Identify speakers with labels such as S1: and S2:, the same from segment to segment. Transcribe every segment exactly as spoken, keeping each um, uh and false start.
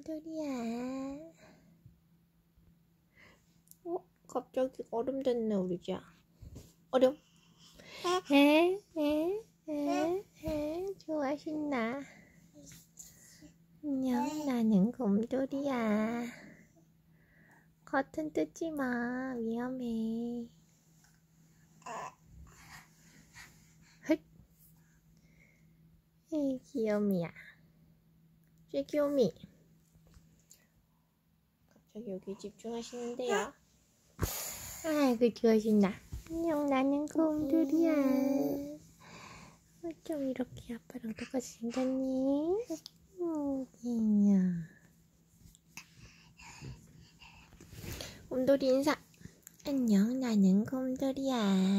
S1: 곰돌이야. 어? 갑자기 얼음 됐네 우리 쥐야. 얼음. 에? 에? 에? 에? 좋아 신나. 안녕, 나는 곰돌이야. 커튼 뜯지마, 위험해. 헛. 에이, 귀요미야. 쥐귀요미. 갑자기 여기 집중하시는데요. 아이고, 좋아신다. 안녕, 나는 곰돌이야. 어쩜 이렇게 아빠랑 똑같이 생겼니? 음, 귀여워. 곰돌이 인사. 안녕, 나는 곰돌이야.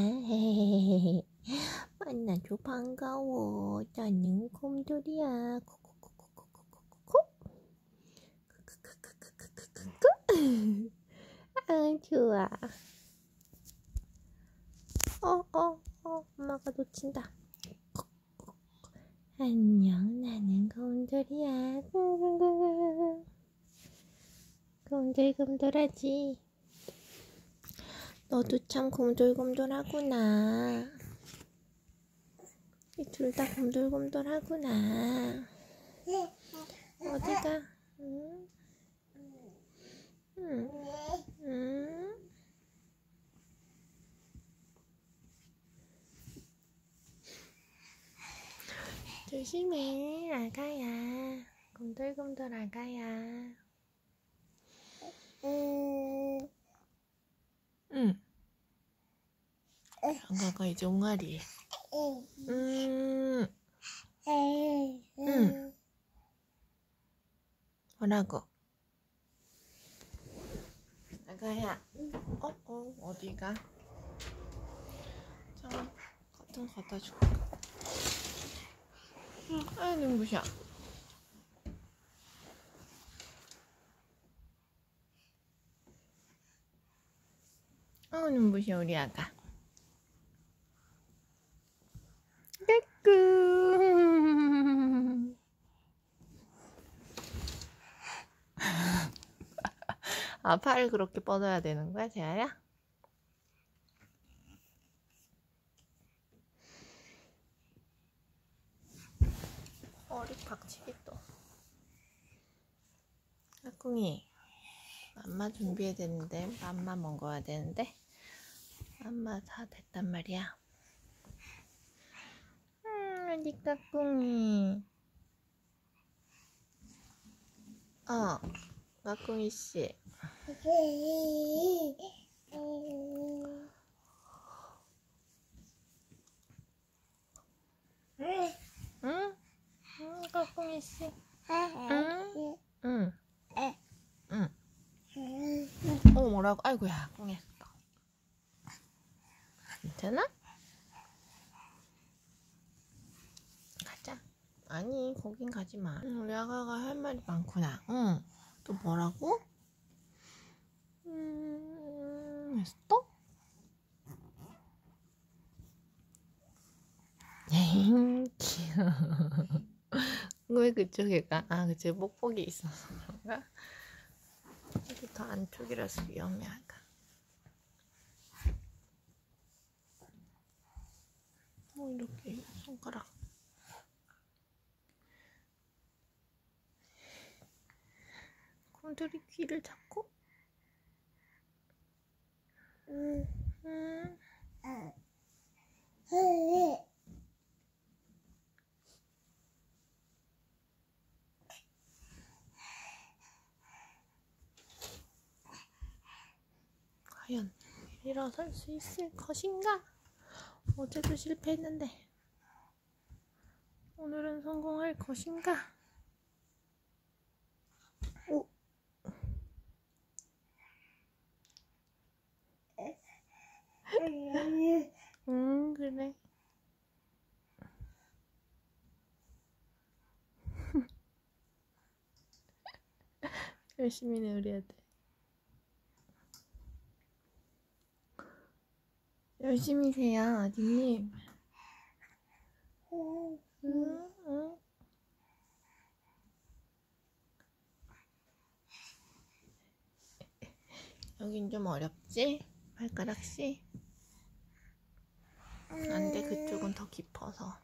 S1: 만나줘 반가워. 나는 곰돌이야. 코코코코코코코코. 코코코코코코코. 아, 좋아. 어, 어, 어, 엄마가 놓친다. 안녕, 나는 곰돌이야. 곰돌곰돌하지. 너도 참 곰돌곰돌하구나. 이 둘 다 곰돌곰돌하구나. 어디가? 응? 응? 응? 조심해, 아가야. 곰돌곰돌 아가야. 응. 응. 아가가 이제 옹알이. 음. 응. 뭐라고? 아가야. 어? 어? 어디가? 자, 커튼 갖다 줄게. 응. 아유, 눈부셔. 아유, 눈부셔, 우리 아가. 까꿍. 아, 팔을 그렇게 뻗어야 되는 거야, 재아야? 어리 박치기 또. 까꿍이, 맘마 준비해야 되는데, 맘마 먹어야 되는데, 맘마 다 됐단 말이야. 음, 어디 까꿍이. 어, 까꿍이 씨. 응? 응, 까꿍이 씨. 응? 응. 응. 어, 뭐라고? 아이고야, 꿍했어. 괜찮아? 가자. 아니, 거긴 가지 마. 응, 우리 아가가 할 말이 많구나. 응. 또 뭐라고? 음, 했어? 에잉, 귀여워. 왜 그쪽에 가? 아, 그치, 뽁뽁이 있어서 그런가? 여기 더 안쪽이라서 위험해, 아가. 뭐, 이렇게 손가락. 곰돌이 귀를 잡고? 응, 응. 과연 일어설 수 있을 것인가? 어제도 실패했는데 오늘은 성공할 것인가? 오. 응, 그래. 열심히 해 우리 아들. 열심히 세요, 아드님. 응, 응. 여긴 좀 어렵지? 발가락씨? 안돼, 그쪽은 더 깊어서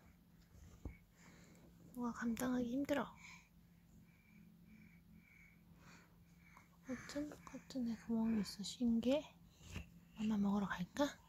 S1: 뭐가 감당하기 힘들어. 커튼? 커튼에 구멍이 있어. 신기해. 엄마 먹으러 갈까?